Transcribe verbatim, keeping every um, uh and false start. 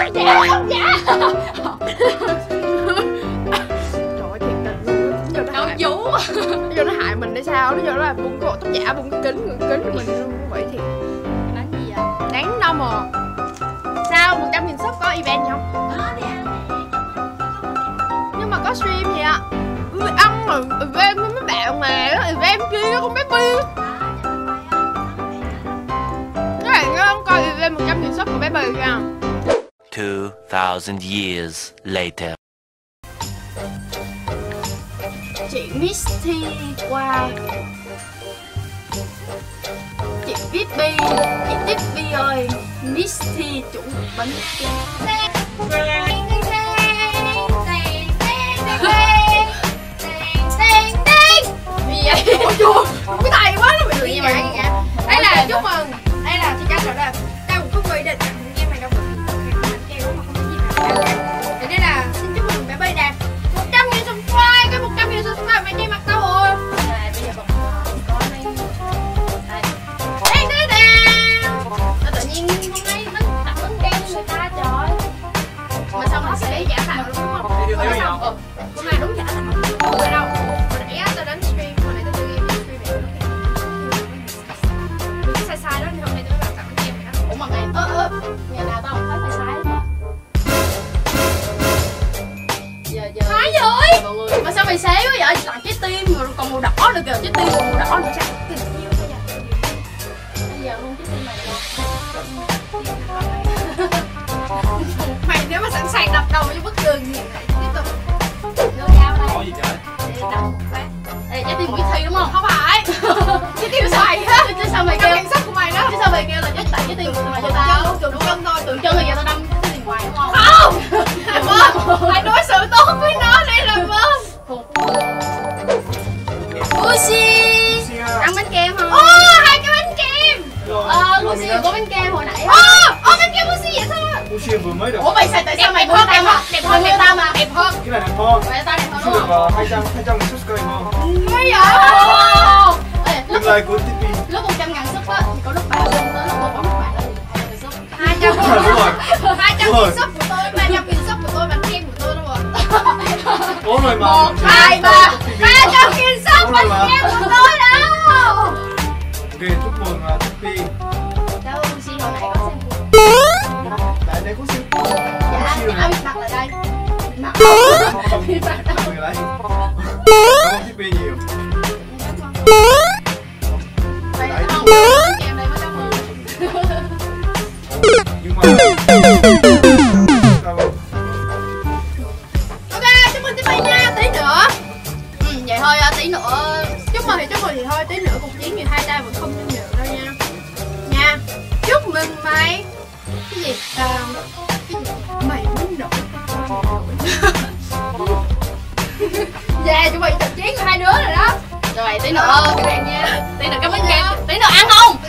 Không giả, không giả. Trời ơi, thiệt tình luôn. Giờ nó hại Vũ. Giờ nó hại mình hay sao? Nó giờ nó là buông cái bộ tóc giả, buông cái kính, cái kính của mình luôn. Vậy thiệt. Đáng gì vậy? Đáng đâu mà. Sao? một trăm nghìn sub có event không? Có thì ăn nè. Nhưng mà có stream gì ạ? Ăn rồi event với mấy bạn mà. Event kia không biết bi. Các bạn nhớ không coi event một trăm nghìn sub của bé bì kìa. Two thousand years later. Chị Miss T qua chị viết Bi, chị tiếp Bi ơi, Miss T chủ bánh kem. Gì vậy? Ôi trời, cái tài quá nó bị tự nhiên vậy. Đây là chúc mừng, đây là chị Trang rồi đây. Đây một phút quy định em mày đâu có bánh kem mà không có gì cả. Thì đây là xin chúc mừng bé Bi đạt một trăm nghìn subscribe, cái một trăm nghìn subscribe mày đi mặt đâu rồi? Bây giờ còn có này. Đây đây nè. Nó tự nhiên hôm nay nó tặng bánh kem người ta trời. Mà xong nó sẽ giả tạo đúng không? Mà xong ừ, hôm nay đúng giả tạo. Không phải đâu. Hồi nãy á tao đến stream, hồi nãy tao tự nhiên stream này. Vì cái sai sai đó thì hôm nay tao mới tặng bánh kem này đó. Ủa mà ngày ơ ơ ngày nào tao cũng thấy sai sai đó. Giờ giờ. Thái rồi. Mọi người mà sao mày xé quá vậy? Tặng trái tim rồi còn màu đỏ nữa kìa, trái tim còn màu đỏ nữa sao? Tình yêu bây giờ. Bây giờ luôn cái tim mày đâu. Mày nếu mà sẵn sàng đập đầu cho bức tường thì mày tiếp tục. Đưa dao đây. Có gì trời? Để đập một phát. Đây trái tim của Thi đúng không? Không phải. Trái tim xoài á. Chứ sao mày Cái kêu? cảnh sắc của mày đó. Chứ sao mày kêu là chết tại trái tim của mày cho tao? Tượng trưng thôi, tượng Chân là giờ tao đâm cái tim ngoài đúng không? không. Làm ơn. Hãy đối xử tốt với nó đi làm ơn. Lucy. Ăn bánh kem không? Ô, hai cái bánh kem. Ờ, Lucy có bánh kem hồi nãy. Ô, ô bánh kem Lucy vậy sao? Lucy vừa mới được. Ủa mày sao tại sao mày Đẹp hơn, đẹp đẹp hơn, đẹp hơn, đẹp tao mà, đẹp hơn. Cái này đẹp hơn. Vậy tao đẹp hơn Lucy đúng được không? hai trăm hai trăm nghìn subscribe hơn. Bây giờ. Ê, lúc Tương lai của tê pê. lúc một trăm ngàn sub á thì có lúc bạn lên tới lúc một bấm bạn lên hai mươi sub. hai trăm Đúng rồi, đúng rồi. hai trăm Đúng rồi. nghìn sub của tôi, ba trăm nghìn sub của tôi, bánh kem của tôi đúng không? Có rồi mà. Một, hai, ba, ba trăm nghìn sub bánh kem của tôi đâu? Ok, chúc mừng tê pê. Đâu Lucy hồi nãy có xem cuộc. Tại đây có siêu. Dạ, dạ biết mặt là đây. Mặt. Không, không, người lấy. Cảm ơn tê pê nhiều. Vậy không, bánh kem đây mới cảm ơn. Nhưng mà Ok, chúc mừng Tiffany nha, tí nữa. Ừ, vậy thôi, tí nữa. Chúc mừng thì chúc mừng thì thôi, tí nữa cuộc chiến thì hai tay vẫn không tin được đâu nha. Nha, chúc mừng mày. Cái gì? À, cái gì? Mày muốn nổi. Dạ, chuẩn bị trận chiến của hai đứa rồi đó. Rồi tí nữa các bạn nha. Tí nữa cái bánh kem, tí nữa ăn không?